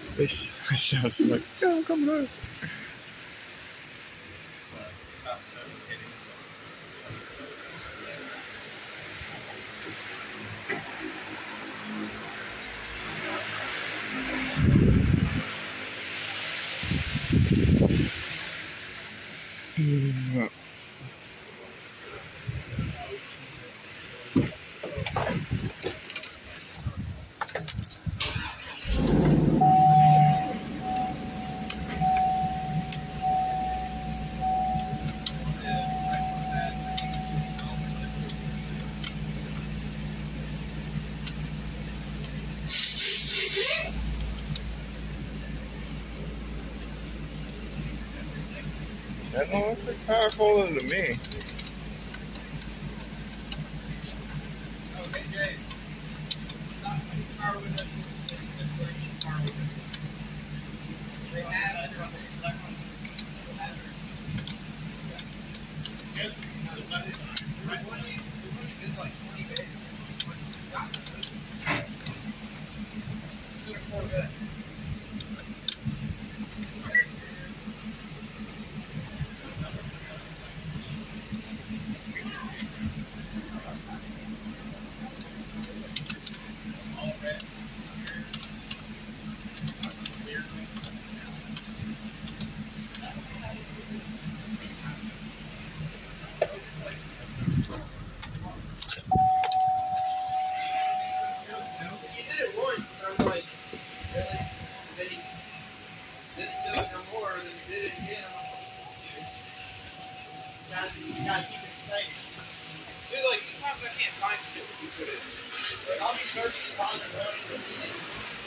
It shouts like, "Yo, come back." That don't look like powerful to me. Okay, Jay. Stop putting car windows this way, car windows. They have it. Just like 20 days. You gotta keep it safe. Dude, like sometimes I can't find shit to put it. Like I'll be searching for